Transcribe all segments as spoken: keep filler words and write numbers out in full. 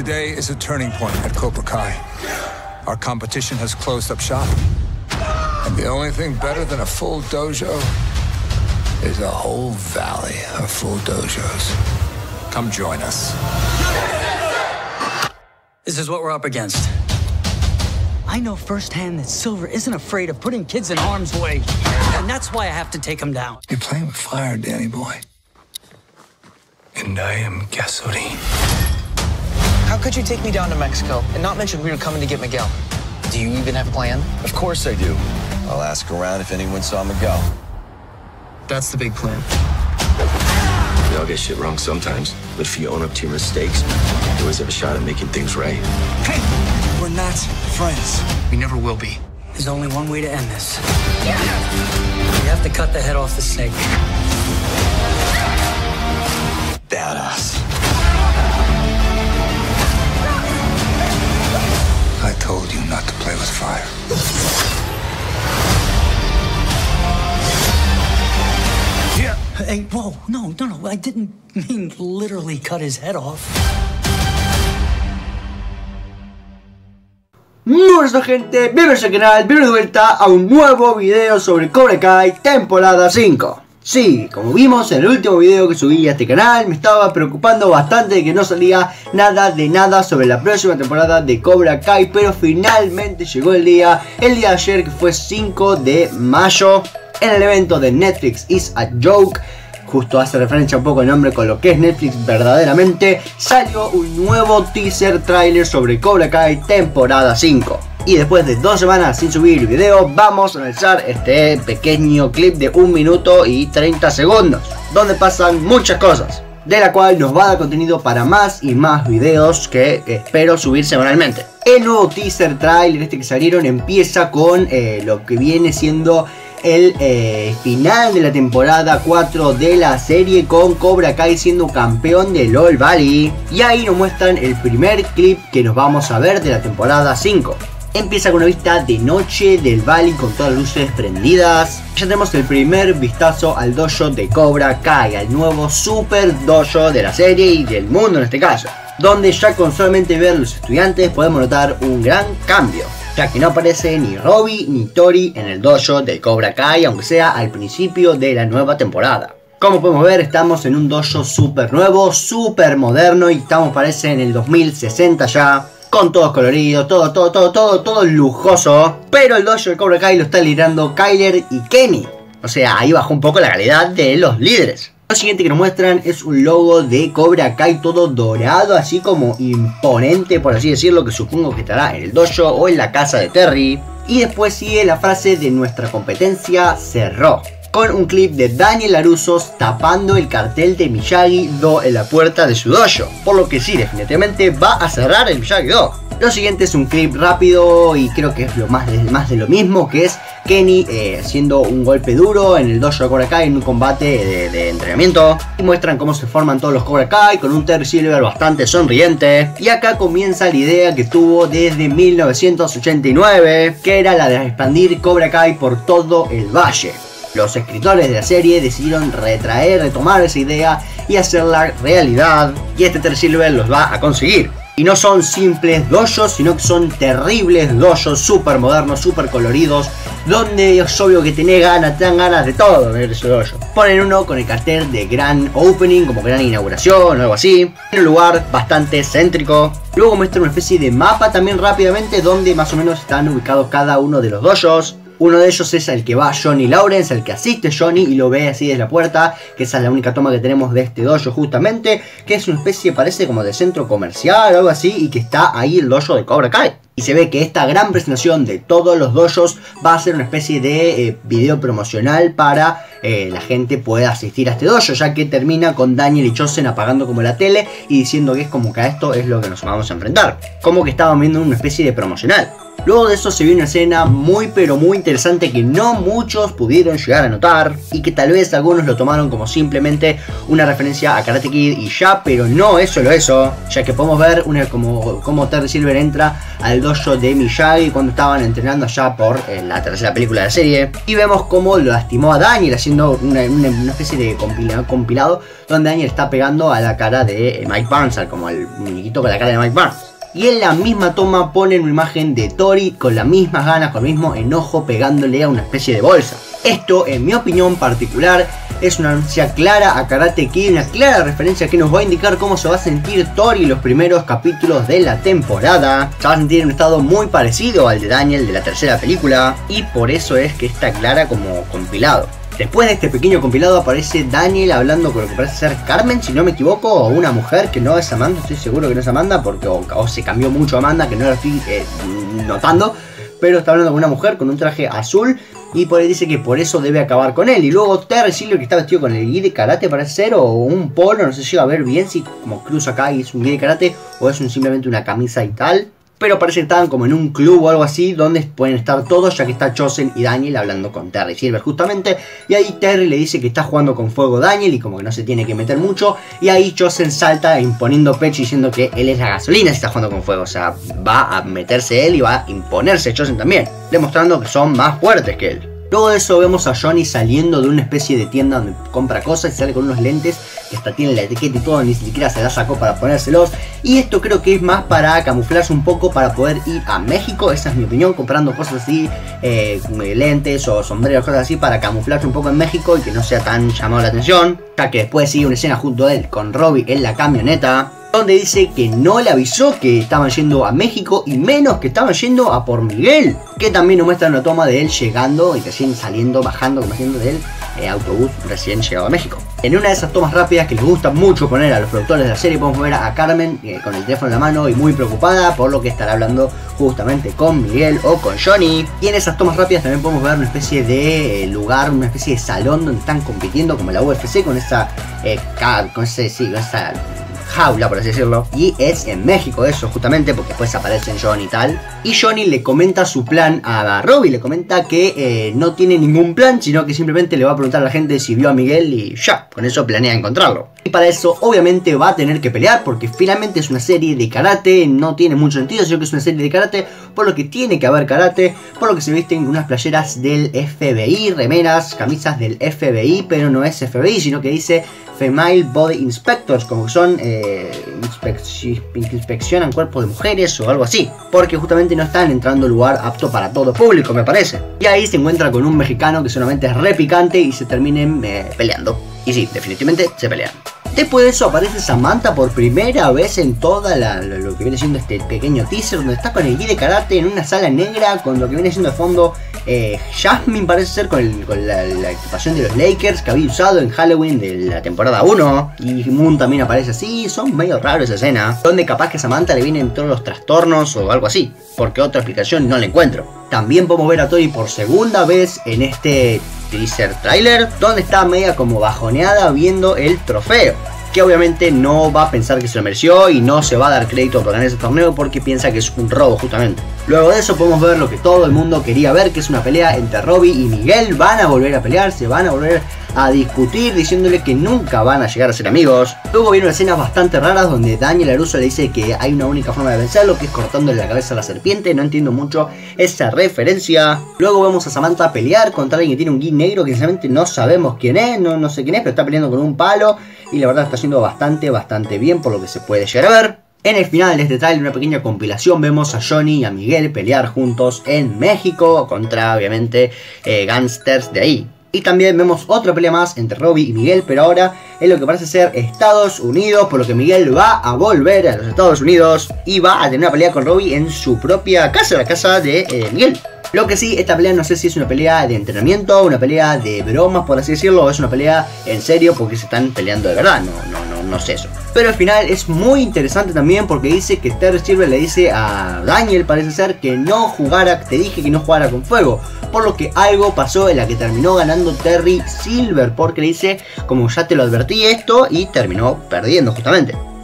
Today is a turning point at Cobra Kai. Our competition has closed up shop. And the only thing better than a full dojo is a whole valley of full dojos. Come join us. This is what we're up against. I know firsthand that Silver isn't afraid of putting kids in harm's way. And that's why I have to take him down. You're playing with fire, Danny boy. And I am Gasoline. How could you take me down to Mexico and not mention we were coming to get Miguel? Do you even have a plan? Of course I do. I'll ask around if anyone saw Miguel. That's the big plan. We all get shit wrong sometimes, but if you own up to your mistakes, you always have a shot at making things right. Hey, we're not friends. We never will be. There's only one way to end this. You have to cut the head off the snake. Badass. I told you not to play with fire. Yeah. Hey, whoa, no, no, no, I didn't mean literally cut his head off. Muy buenas gente, bienvenidos al canal, bienvenidos de vuelta a un nuevo video sobre Cobra Kai temporada cinco. Sí, como vimos en el último video que subí a este canal, me estaba preocupando bastante de que no salía nada de nada sobre la próxima temporada de Cobra Kai, pero finalmente llegó el día, el día de ayer, que fue cinco de mayo, en el evento de Netflix is a Joke. Justo hace referencia un poco el nombre con lo que es Netflix verdaderamente. Salió un nuevo teaser trailer sobre Cobra Kai temporada cinco. Y después de dos semanas sin subir video, vamos a analizar este pequeño clip de un minuto y treinta segundos, donde pasan muchas cosas, de la cual nos va a dar contenido para más y más videos que espero subir semanalmente. El nuevo teaser trailer este que salieron empieza con eh, lo que viene siendo el eh, final de la temporada cuatro de la serie, con Cobra Kai siendo campeón del All Valley. Y ahí nos muestran el primer clip que nos vamos a ver de la temporada cinco. Empieza con una vista de noche del Valley con todas las luces prendidas. Ya tenemos el primer vistazo al dojo de Cobra Kai, al nuevo super dojo de la serie y del mundo en este caso, donde ya con solamente ver a los estudiantes podemos notar un gran cambio, ya que no aparece ni Robbie ni Tori en el dojo de Cobra Kai, aunque sea al principio de la nueva temporada. Como podemos ver, estamos en un dojo súper nuevo, súper moderno, y estamos parece en el dos mil sesenta ya, con todos coloridos, todo, todo, todo, todo, todo lujoso. Pero el dojo de Cobra Kai lo está liderando Kyler y Kenny, o sea, ahí bajó un poco la calidad de los líderes. Lo siguiente que nos muestran es un logo de Cobra Kai todo dorado, así como imponente, por así decirlo, que supongo que estará en el dojo o en la casa de Terry. Y después sigue la frase de nuestra competencia cerró, con un clip de Daniel LaRusso tapando el cartel de Miyagi-Do en la puerta de su dojo, por lo que sí, definitivamente va a cerrar el Miyagi-Do. Lo siguiente es un clip rápido y creo que es lo más de, más de lo mismo, que es Kenny eh, haciendo un golpe duro en el dojo de Cobra Kai en un combate de, de entrenamiento. Y muestran cómo se forman todos los Cobra Kai con un Terry Silver bastante sonriente. Y acá comienza la idea que tuvo desde mil novecientos ochenta y nueve, que era la de expandir Cobra Kai por todo el valle. Los escritores de la serie decidieron retraer, retomar esa idea y hacerla realidad, y este Terry Silver los va a conseguir. Y no son simples dojos, sino que son terribles dojos, súper modernos, súper coloridos, donde es obvio que tenés ganas, te dan ganas de todo ver ese dojo. Ponen uno con el cartel de Grand Opening, como gran inauguración o algo así, en un lugar bastante céntrico. Luego muestran una especie de mapa también rápidamente, donde más o menos están ubicados cada uno de los dojos. Uno de ellos es el que va Johnny Lawrence, el que asiste Johnny y lo ve así desde la puerta, que esa es la única toma que tenemos de este dojo justamente, que es una especie, parece como de centro comercial o algo así, y que está ahí el dojo de Cobra Kai. Y se ve que esta gran presentación de todos los dojos va a ser una especie de eh, video promocional para eh, la gente pueda asistir a este dojo, ya que termina con Daniel y Chosen apagando como la tele y diciendo que es como que a esto es lo que nos vamos a enfrentar, como que estaban viendo una especie de promocional. Luego de eso se vio una escena muy pero muy interesante que no muchos pudieron llegar a notar y que tal vez algunos lo tomaron como simplemente una referencia a Karate Kid y ya, pero no es solo eso, ya que podemos ver una, como, como Terry Silver entra al dojo de Miyagi cuando estaban entrenando allá por eh, la tercera película de la serie, y vemos cómo lo lastimó a Daniel haciendo una, una, una especie de compilado, compilado donde Daniel está pegando a la cara de Mike Barnes, como el muñequito con la cara de Mike Barnes. Y en la misma toma ponen una imagen de Tori con las mismas ganas, con el mismo enojo, pegándole a una especie de bolsa. Esto, en mi opinión particular, es una referencia clara a Karate Kid, una clara referencia que nos va a indicar cómo se va a sentir Tori en los primeros capítulos de la temporada. Se va a sentir en un estado muy parecido al de Daniel de la tercera película, y por eso es que está clara como compilado. Después de este pequeño compilado aparece Daniel hablando con lo que parece ser Carmen, si no me equivoco, o una mujer que no es Amanda, estoy seguro que no es Amanda, porque o, o se cambió mucho Amanda, que no lo estoy eh, notando, pero está hablando con una mujer con un traje azul, y por ahí dice que por eso debe acabar con él. Y luego Terry Silver, que está vestido con el gi de karate parece ser, o un polo, no sé si va a ver bien si como cruza acá y es un gi de karate, o es un, simplemente una camisa y tal. Pero parece que estaban como en un club o algo así, donde pueden estar todos, ya que está Chosen y Daniel hablando con Terry Silver justamente. Y ahí Terry le dice que está jugando con fuego Daniel y como que no se tiene que meter mucho. Y ahí Chosen salta imponiendo pecho diciendo que él es la gasolina si está jugando con fuego. O sea, va a meterse él y va a imponerse Chosen también, demostrando que son más fuertes que él. Luego de eso vemos a Johnny saliendo de una especie de tienda donde compra cosas y sale con unos lentes que hasta tienen la etiqueta y todo, ni siquiera se la sacó para ponérselos. Y esto creo que es más para camuflarse un poco para poder ir a México, esa es mi opinión, comprando cosas así, eh, lentes o sombreros, cosas así para camuflarse un poco en México y que no sea tan llamado la atención. Ya que después sigue una escena junto a él con Robbie en la camioneta, donde dice que no le avisó que estaban yendo a México y menos que estaban yendo a por Miguel, que también nos muestra una toma de él llegando y recién saliendo, bajando, como haciendo del eh, autobús recién llegado a México. En una de esas tomas rápidas que les gusta mucho poner a los productores de la serie, podemos ver a Carmen eh, con el teléfono en la mano y muy preocupada por lo que estará hablando justamente con Miguel o con Johnny. Y en esas tomas rápidas también podemos ver una especie de eh, lugar, una especie de salón donde están compitiendo como la U F C con esa, eh, con ese, sí, con esa jaula, por así decirlo, y es en México eso, justamente porque después aparecen Johnny y tal, y Johnny le comenta su plan a Robbie, le comenta que eh, no tiene ningún plan, sino que simplemente le va a preguntar a la gente si vio a Miguel y ya, con eso planea encontrarlo. Y para eso obviamente va a tener que pelear, porque finalmente es una serie de karate, no tiene mucho sentido, sino que es una serie de karate, por lo que tiene que haber karate, por lo que se visten unas playeras del F B I, remeras, camisas del F B I, pero no es F B I, sino que dice Female Body Inspectors, como que son eh, inspec inspeccionan cuerpos de mujeres o algo así, porque justamente no están entrando a un lugar apto para todo público, me parece. Y ahí se encuentra con un mexicano que solamente es re picante y se terminen eh, peleando. Y sí, definitivamente se pelean. Después de eso aparece Samantha por primera vez en toda la, lo, lo que viene siendo este pequeño teaser, donde está con el gi de karate en una sala negra con lo que viene siendo de fondo eh, Jasmine, parece ser, con, el, con la, la equipación de los Lakers que había usado en Halloween de la temporada uno. Y Moon también aparece así, son medio raros esa escena, donde capaz que a Samantha le vienen todos los trastornos o algo así, porque otra explicación no la encuentro. También podemos ver a Tori por segunda vez en este teaser trailer, donde está media como bajoneada viendo el trofeo, que obviamente no va a pensar que se lo mereció y no se va a dar crédito por ganar ese torneo porque piensa que es un robo justamente. Luego de eso podemos ver lo que todo el mundo quería ver, que es una pelea entre Robbie y Miguel. Van a volver a pelear, se van a volver a discutir diciéndole que nunca van a llegar a ser amigos. Luego vienen escenas bastante raras donde Daniel LaRusso le dice que hay una única forma de vencerlo, que es cortándole la cabeza a la serpiente. No entiendo mucho esa referencia. Luego vemos a Samantha pelear contra alguien que tiene un gi negro que sinceramente no sabemos quién es, no, no sé quién es, pero está peleando con un palo y la verdad está haciendo bastante, bastante bien por lo que se puede llegar a ver. En el final de este trailer, una pequeña compilación, vemos a Johnny y a Miguel pelear juntos en México contra, obviamente, eh, gangsters de ahí. Y también vemos otra pelea más entre Robbie y Miguel, pero ahora en lo que parece ser Estados Unidos, por lo que Miguel va a volver a los Estados Unidos y va a tener una pelea con Robbie en su propia casa, la casa de eh, Miguel. Lo que sí, esta pelea no sé si es una pelea de entrenamiento, una pelea de bromas, por así decirlo, o es una pelea en serio porque se están peleando de verdad, no, no, no, no sé eso. Pero al final es muy interesante también porque dice que Terry Silver le dice a Daniel, parece ser, que no jugara, te dije que no jugara con fuego. Por lo que algo pasó en la que terminó ganando Terry Silver, porque le dice, como ya te lo advertí esto, y terminó perdiendo justamente.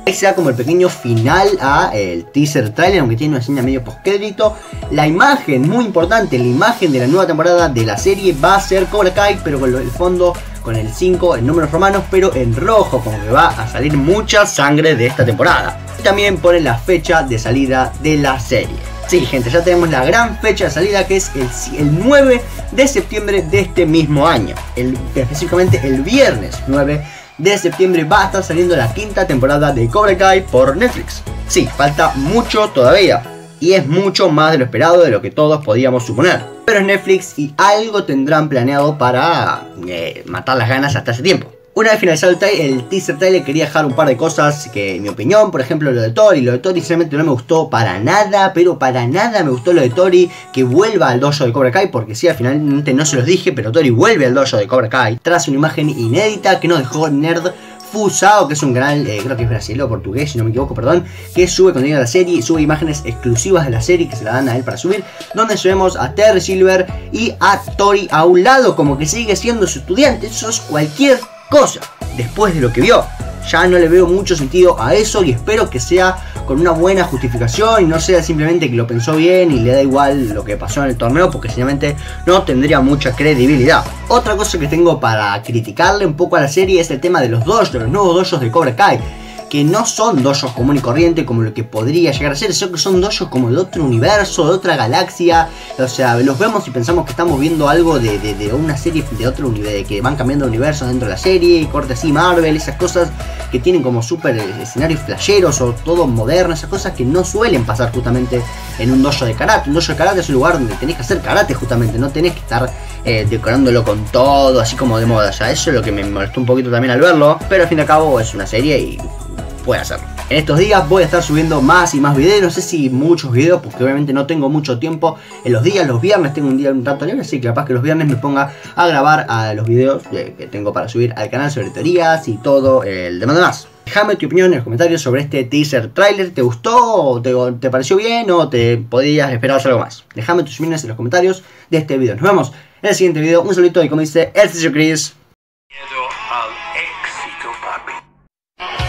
Ese será como el pequeño final a el teaser trailer, aunque tiene una escena medio postcrédito. La imagen, muy importante, la imagen de la nueva temporada de la serie va a ser Cobra Kai, pero con el fondo, con el cinco en números romanos, pero en rojo, como que va a salir mucha sangre de esta temporada. Y también pone la fecha de salida de la serie. Sí, gente, ya tenemos la gran fecha de salida, que es el, el nueve de septiembre de este mismo año. El, específicamente el viernes nueve de septiembre va a estar saliendo la quinta temporada de Cobra Kai por Netflix. Sí, falta mucho todavía, y es mucho más de lo esperado, de lo que todos podíamos suponer. Pero es Netflix y algo tendrán planeado para eh, matar las ganas hasta ese tiempo. Una vez finalizado el, el teaser trailer, quería dejar un par de cosas que, en mi opinión, por ejemplo, lo de Tori. Lo de Tori sinceramente no me gustó para nada, pero para nada me gustó lo de Tori que vuelva al dojo de Cobra Kai, porque sí, finalmente no se los dije, pero Tori vuelve al dojo de Cobra Kai tras una imagen inédita que nos dejó Nerd Fusao, que es un canal, eh, creo que es brasileño o portugués, si no me equivoco, perdón, que sube contenido de la serie y sube imágenes exclusivas de la serie que se la dan a él para subir, donde vemos a Terry Silver y a Tori a un lado, como que sigue siendo su estudiante. Eso es cualquier cosa después de lo que vio. Ya no le veo mucho sentido a eso, y espero que sea con una buena justificación y no sea simplemente que lo pensó bien y le da igual lo que pasó en el torneo, porque simplemente no tendría mucha credibilidad. Otra cosa que tengo para criticarle un poco a la serie es el tema de los dojos, de los nuevos dojos de Cobra Kai, que no son dojos común y corriente como lo que podría llegar a ser, sino que son dojos como de otro universo, de otra galaxia. O sea, los vemos y pensamos que estamos viendo algo de, de, de una serie de otro universo, que van cambiando de universos dentro de la serie, corte así, Marvel, esas cosas que tienen como súper escenarios flasheros o todo moderno, esas cosas que no suelen pasar justamente en un dojo de karate. Un dojo de karate es un lugar donde tenés que hacer karate justamente, no tenés que estar eh, decorándolo con todo, así como de moda. O sea, eso es lo que me molestó un poquito también al verlo, pero al fin y al cabo es una serie y puede hacerlo. En estos días voy a estar subiendo más y más videos, no sé si muchos videos, porque obviamente no tengo mucho tiempo en los días. Los viernes tengo un día un rato libre, así que capaz que los viernes me ponga a grabar a los videos que tengo para subir al canal sobre teorías y todo el demás demás. Déjame tu opinión en los comentarios sobre este teaser trailer. ¿Te gustó? ¿O te, te pareció bien? ¿O te podías esperar algo más? Déjame tus opiniones en los comentarios de este video. Nos vemos en el siguiente video. Un saludito y como dice el señor Chris. Miedo al éxito, papi.